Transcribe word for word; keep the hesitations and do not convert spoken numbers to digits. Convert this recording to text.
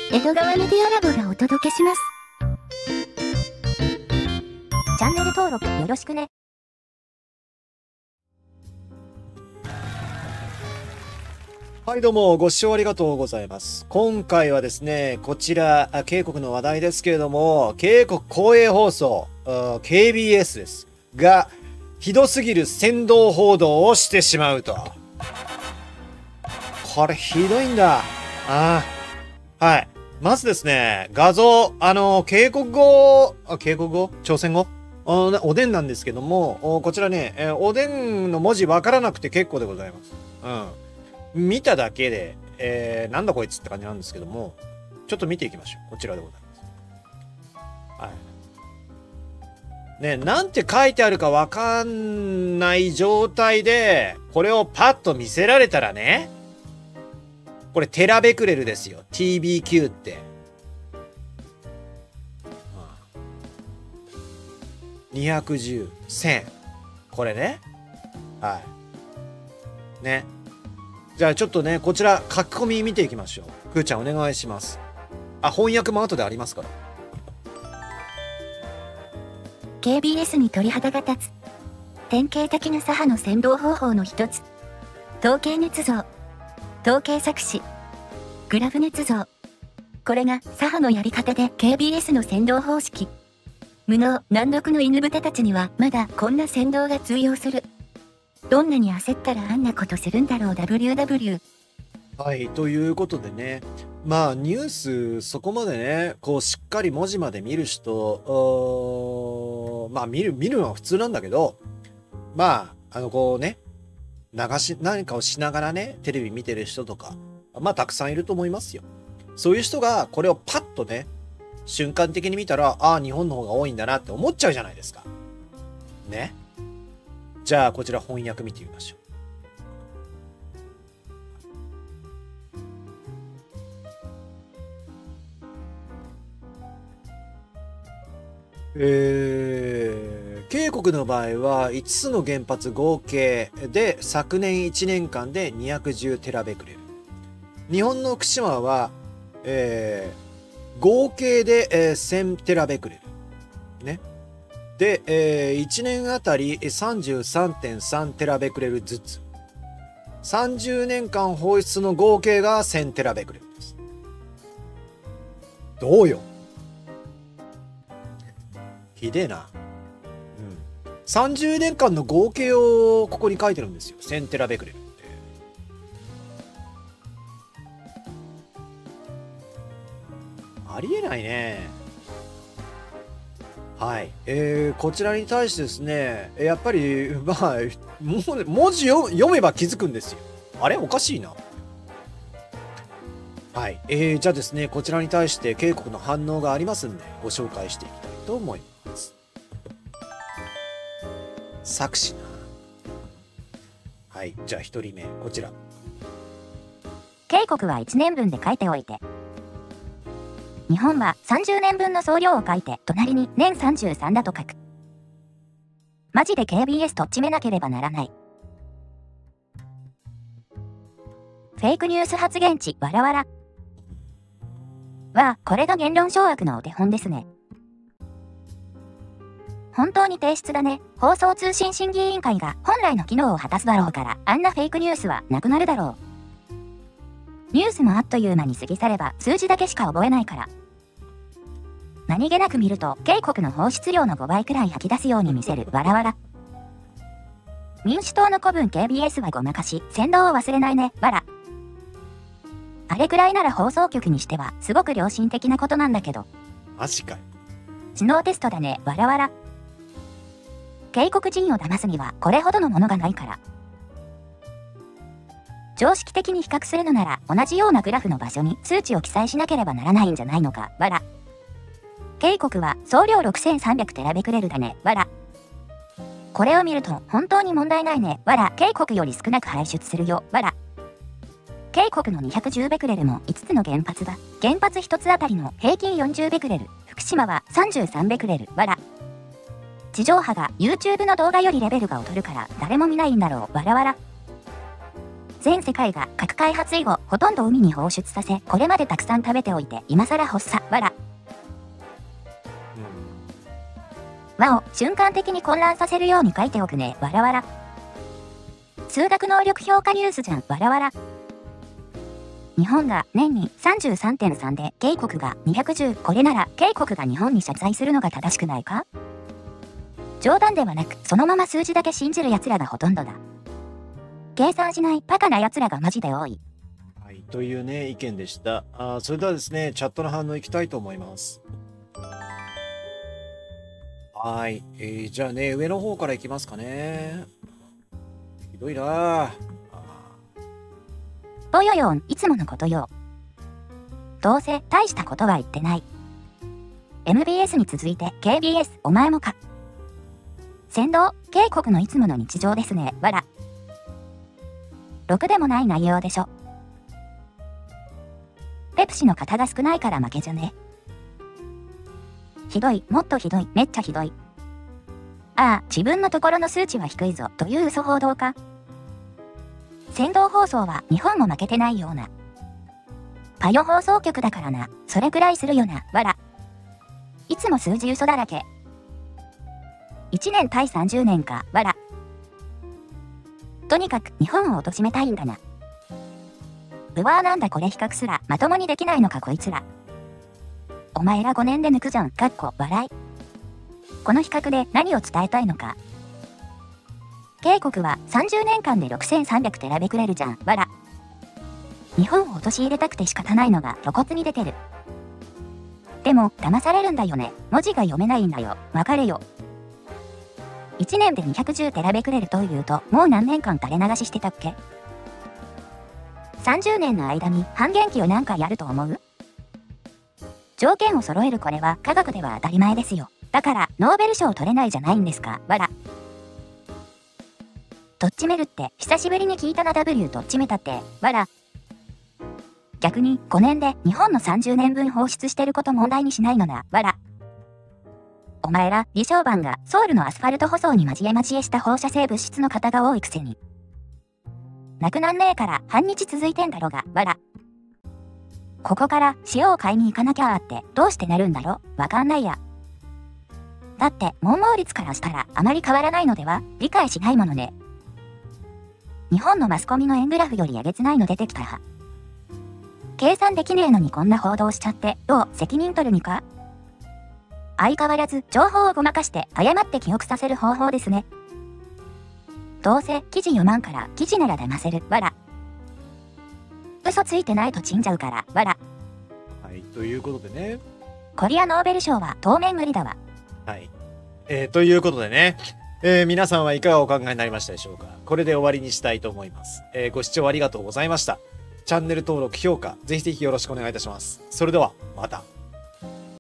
江戸川メディアラボがお届けします。 チャンネル登録よろしくね。 はいどうもご視聴ありがとうございます。今回はですね、こちら渓谷の話題ですけれども、渓谷公営放送 ケービーエス ですがひどすぎる扇動報道をしてしまうと。これひどいんだ。ああ、はい。まずですね、画像、あの渓谷語、あ渓谷語朝鮮語おおでんなんですけども、こちらね、えおでんの文字わからなくて結構でございます。うん。見ただけで、えー、なんだこいつって感じなんですけども、ちょっと見ていきましょう。こちらでございます。はい。ね、なんて書いてあるかわかんない状態で、これをパッと見せられたらね、これテラベクレルですよ。ティービーキュー って。にひゃくじゅう、せん。これね。はい。ね。じゃあちょっとね、こちら書き込み見ていきましょう。くーちゃんお願いします。あ、翻訳も後でありますから。 ケービーエス に鳥肌が立つ。典型的な左派の扇動方法の一つ。統計捏造。統計作詞。グラフ捏造。これが左派のやり方で ケービーエス の扇動方式。無能難読の犬豚たちにはまだこんな扇動が通用する。どんなに焦ったらあんなことするんだろう ダブリューダブリュー。 はい、ということでね、まあニュースそこまでね、こうしっかり文字まで見る人、まあ見る、見るのは普通なんだけど、まあ、あのこうね、流し、何かをしながらね、テレビ見てる人とか、まあたくさんいると思いますよ。そういう人がこれをパッとね、瞬間的に見たら、ああ、日本の方が多いんだなって思っちゃうじゃないですか。ね。じゃあこちら翻訳見てみましょう。えー、渓谷の場合はいつつの原発合計で昨年いちねんかんでにひゃくじゅうテラベクレル。日本の福島は、えー、合計で、えー、せんテラベクレル。ね。で、えー、いちねんあたり さんじゅうさんてんさんテラベクレルずつ。さんじゅうねんかん放出の合計がせんテラベクレルです。どうよ。ひでえな。うん。さんじゅうねんかんの合計をここに書いてるんですよ。せんテラベクレルって。ありえないね。はい。えー、こちらに対してですね、やっぱり、まあ、も文字を読めば気づくんですよ。あれおかしいな。はい。えー、じゃあですね、こちらに対して渓谷の反応がありますんで、ご紹介していきたいと思います。作詞な。はい。じゃあ一人目、こちら。 渓谷はいちねんぶんで書いておいて。日本はさんじゅうねんぶんの総量を書いて、隣に年さんじゅうさんだと書く。マジで ケービーエス とっちめなければならない。フェイクニュース発言地、わらわら。は、これが言論掌握のお手本ですね。本当に提出だね。放送通信審議委員会が本来の機能を果たすだろうから、あんなフェイクニュースはなくなるだろう。ニュースもあっという間に過ぎ去れば数字だけしか覚えないから。何気なく見ると、渓谷の放出量のごばいくらい吐き出すように見せる、わらわら。民主党の子分 ケービーエス はごまかし、扇動を忘れないね、わら。あれくらいなら放送局にしては、すごく良心的なことなんだけど。 マジかよ。 知能テストだね、わらわら。渓谷人を騙すには、これほどのものがないから。常識的に比較するのなら、同じようなグラフの場所に数値を記載しなければならないんじゃないのか、わら。渓谷は総量ろくせんさんびゃくテラベクレルだね、わら。これを見ると、本当に問題ないね、わら。渓谷より少なく排出するよ、わら。渓谷のにひゃくじゅうベクレルもいつつの原発だ。原発ひとつあたりの平均よんじゅうベクレル。福島はさんじゅうさんベクレル、わら。地上波が YouTube の動画よりレベルが劣るから誰も見ないんだろう、わらわら。 全世界が核開発以後、ほとんど海に放出させ、これまでたくさん食べておいて、今更発作、わら。和を瞬間的に混乱させるように書いておくね、わらわら。数学能力評価ニュースじゃん、わらわら。日本が年に さんじゅうさんてんさん で、警国がにひゃくじゅう、これなら、警国が日本に謝罪するのが正しくないか？冗談ではなく、そのまま数字だけ信じる奴らがほとんどだ。計算しないバカな奴らがマジで多い。 はい、というね、意見でした。あーそれではですね、チャットの反応いきたいと思います。はい、えー、じゃあね、上の方からいきますかね。ひどいなぁ。 ぼよよん、いつものことよ。どうせ大したことは言ってない。エムビーエス に続いて ケービーエス、お前もか。先導、警告のいつもの日常ですね、わら。ろくでもない内容でしょ。ペプシの型が少ないから負けじゃね。ひどい、もっとひどい、めっちゃひどい。ああ、自分のところの数値は低いぞ、という嘘報道か。先導放送は日本も負けてないような。パヨ放送局だからな、それくらいするよな、わら。いつも数字嘘だらけ。いちねん対さんじゅうねんか、わら。とにかく日本を貶めたいんだな。うわーなんだこれ比較すらまともにできないのかこいつら。お前らごねんで抜くじゃん、かっこ笑い。この比較で何を伝えたいのか。警告はさんじゅうねんかんでろくせんさんびゃくテラベくれるじゃん、わら。日本を陥れたくて仕方ないのが露骨に出てる。でも騙されるんだよね。文字が読めないんだよ。わかれよ。いちねんでにひゃくじゅうテラベくれるというと、もう何年間垂れ流ししてたっけ？ さんじゅう 年の間に半減期を何回やると思う？条件を揃えるこれは科学では当たり前ですよ。だからノーベル賞取れないじゃないんですか、わら。どっちめるって久しぶりに聞いたな W どっちめたって、わら。逆にごねんで日本のさんじゅうねんぶん放出してること問題にしないのな、わら。お前ら、微小板がソウルのアスファルト舗装に交え交えした放射性物質の型が多いくせに。なくなんねえから半日続いてんだろが、わら。ここから塩を買いに行かなきゃーってどうしてなるんだろ？わかんないや。だって毛毛率からしたらあまり変わらないのでは？理解しないものね。日本のマスコミの円グラフよりえげつないの出てきたは。計算できねえのにこんな報道しちゃってどう責任取るにか？相変わらず情報をごまかして誤って記憶させる方法ですね。どうせ記事読まんから記事なら騙せる、わら。嘘ついてないとちんじゃうから、わら。 はい、ということでね。 コリアノーベル賞は当面無理だわ。 はい。えー、ということでね。えー、皆さんはいかがお考えになりましたでしょうか？これで終わりにしたいと思います。えー、ご視聴ありがとうございました。チャンネル登録、評価、ぜひぜひよろしくお願いいたします。それでは、また。